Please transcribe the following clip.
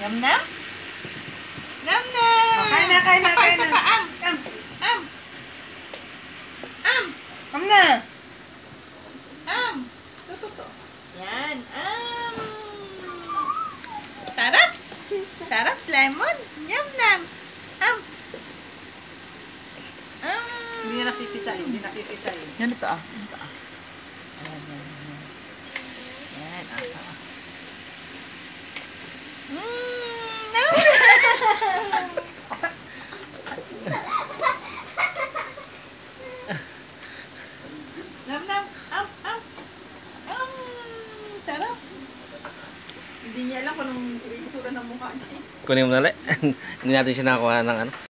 Nam nam? Nam nam! Kain na, kain na, kain na. Isa pa, am! Am! Am! Am na. Am! Tututo. Yan, am! Sarap! Sarap, lemon! Yum nam! Am! Am! Hindi na napipisain, hindi napipisain. Yan ito ah. Ito ah. Ayan, yan, yan. Yan, ah. Nam! Nam nam! Am! Am! Am! Sarap! Hindi niya alam kung anong itsura ng mukha niya. Kunin mo na ulit. Hindi natin siya nakakuha ng ano.